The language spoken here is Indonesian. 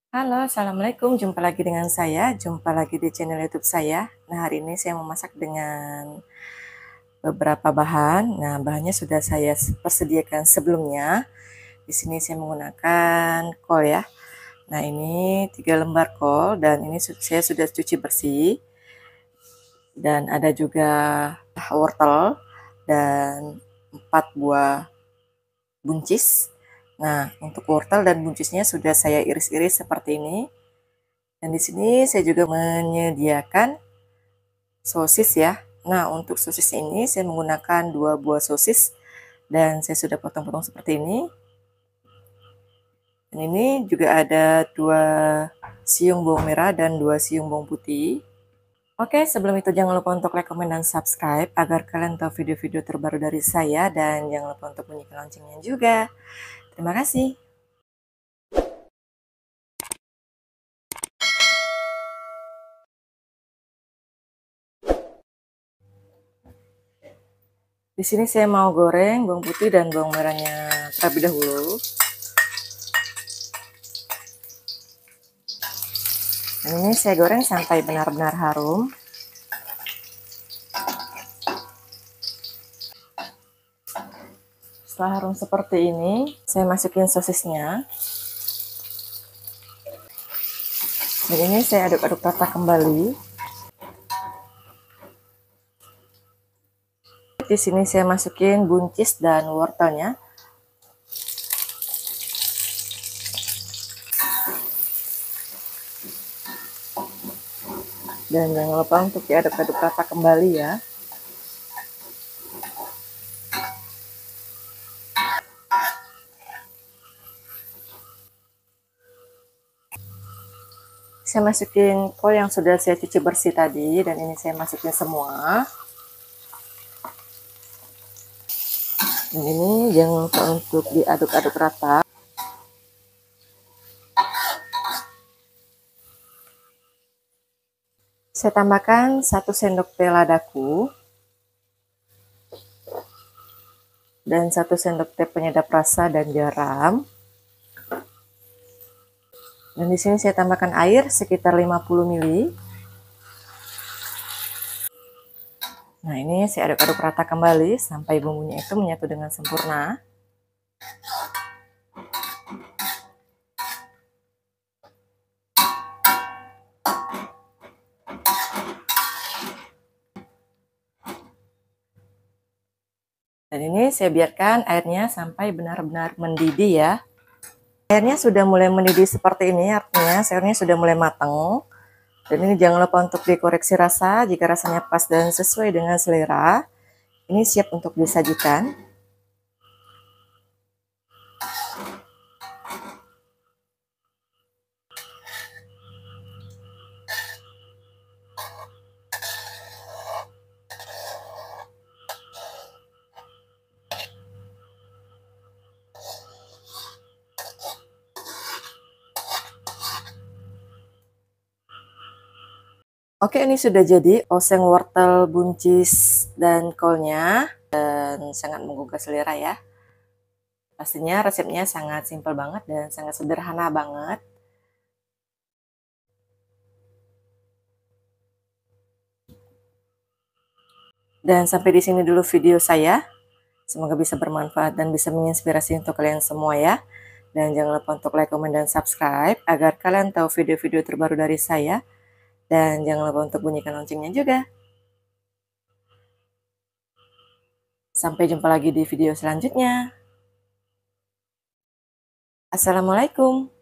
Halo, assalamualaikum. Jumpa lagi dengan saya. Jumpa lagi di channel YouTube saya. Nah, hari ini saya memasak dengan beberapa bahan. Nah, bahannya sudah saya persediakan sebelumnya. Di sini saya menggunakan kol ya. Nah, ini 3 lembar kol dan ini saya sudah cuci bersih. Dan ada juga wortel dan 4 buah buncis. Nah, untuk wortel dan buncisnya sudah saya iris-iris seperti ini. Dan di sini saya juga menyediakan sosis ya. Nah, untuk sosis ini saya menggunakan 2 buah sosis dan saya sudah potong-potong seperti ini. Dan ini juga ada 2 siung bawang merah dan 2 siung bawang putih. Oke, sebelum itu jangan lupa untuk like, komen, dan subscribe agar kalian tahu video-video terbaru dari saya dan jangan lupa untuk bunyikan loncengnya juga. Terima kasih. Di sini saya mau goreng bawang putih dan bawang merahnya terlebih dahulu. Ini saya goreng sampai benar-benar harum. Setelah harum seperti ini, saya masukin sosisnya. Dan ini saya aduk-aduk rata kembali. Di sini saya masukin buncis dan wortelnya. Dan jangan lupa untuk diaduk-aduk rata kembali ya. Saya masukin kol yang sudah saya cuci bersih tadi dan ini saya masukin semua. Dan ini jangan lupa untuk diaduk-aduk rata. Saya tambahkan 1 sendok teh ladaku dan 1 sendok teh penyedap rasa dan garam. Dan di sini saya tambahkan air sekitar 50 ml. Nah, ini saya aduk-aduk rata kembali sampai bumbunya itu menyatu dengan sempurna. Dan ini saya biarkan airnya sampai benar-benar mendidih ya. Airnya sudah mulai mendidih seperti ini, artinya sayurnya sudah mulai matang. Dan ini jangan lupa untuk dikoreksi rasa, jika rasanya pas dan sesuai dengan selera. Ini siap untuk disajikan. Oke, ini sudah jadi oseng wortel, buncis, dan kolnya. Dan sangat menggugah selera ya. Pastinya resepnya sangat simpel banget dan sangat sederhana banget. Dan sampai di sini dulu video saya. Semoga bisa bermanfaat dan bisa menginspirasi untuk kalian semua ya. Dan jangan lupa untuk like, komen, dan subscribe agar kalian tahu video-video terbaru dari saya. Dan jangan lupa untuk bunyikan loncengnya juga. Sampai jumpa lagi di video selanjutnya. Assalamualaikum.